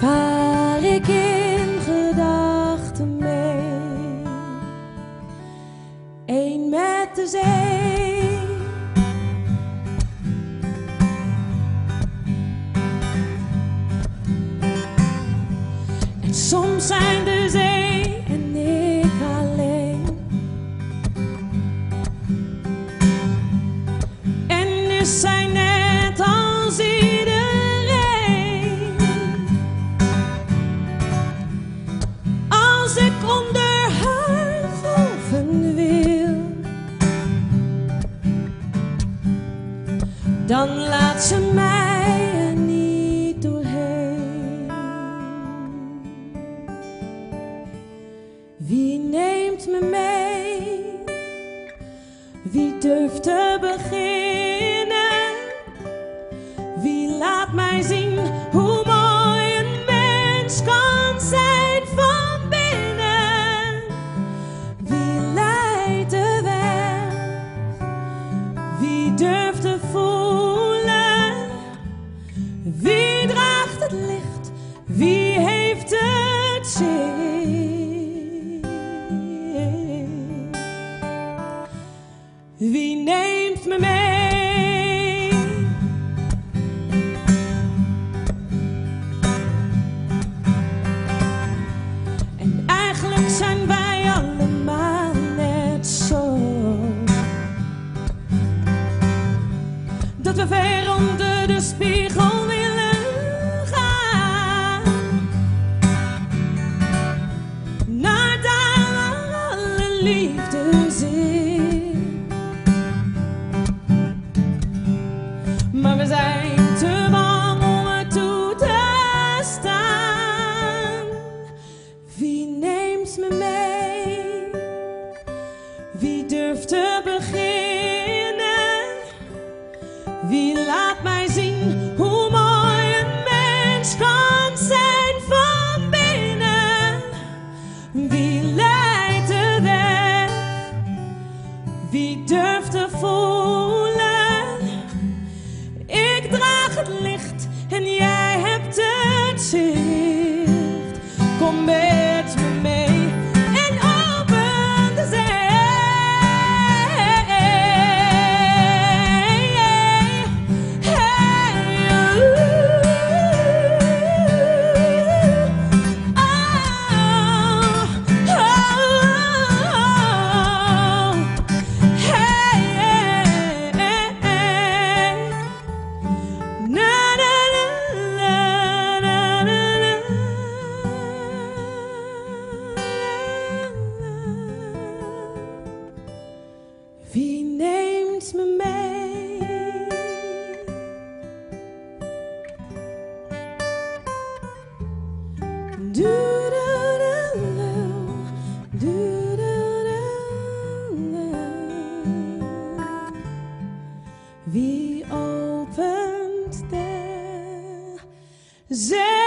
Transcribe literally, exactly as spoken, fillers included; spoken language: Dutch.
vaar ik in gedachten mee, één met de zee. En soms zijn de zee en ik alleen, en is zij net als iedereen. Als ik onder haar golven wil, dan laat ze mij er niet doorheen. Wie neemt me mee? Wie durft te beginnen? Wie laat mij zien hoe mooi een mens kan zijn van binnen? Wie leidt de weg? Wie durft te voelen? Wie draagt het licht? Wie heeft het zicht? Wie neemt me mee? En eigenlijk zijn wij allemaal net zo, dat we ver onder de spiegel willen gaan, naar daar waar alle liefde zit. Maar we zijn te bang om het toe te staan. Wie neemt me mee? Wie durft te beginnen? Wie laat mij zien hoe mooi een mens kan zijn van binnen? Wie leidt de weg? Wie durft te voelen? Ik draag het licht en jij hebt het zicht. Kom met me mee en open de zee. Wie neemt me mee? Doedoedoedoe, doedoedoedoe. Wie opent de zee?